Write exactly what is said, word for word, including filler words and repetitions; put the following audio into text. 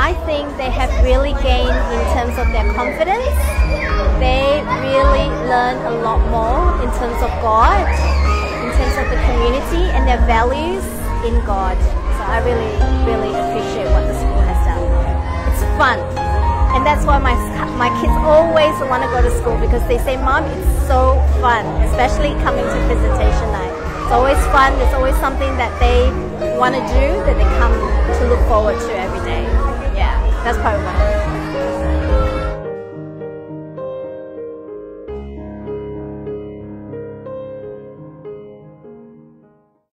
I think they have really gained in terms of their confidence. They really learn a lot more in terms of God, in terms of the community and their values in God. So I really, really appreciate what the school has done. It's fun. And that's why my, my kids always want to go to school, because they say, Mom, it's so fun, especially coming to visitation night. It's always fun. There's always something that they want to do, that they come to look forward to every day. Yeah, that's probably one.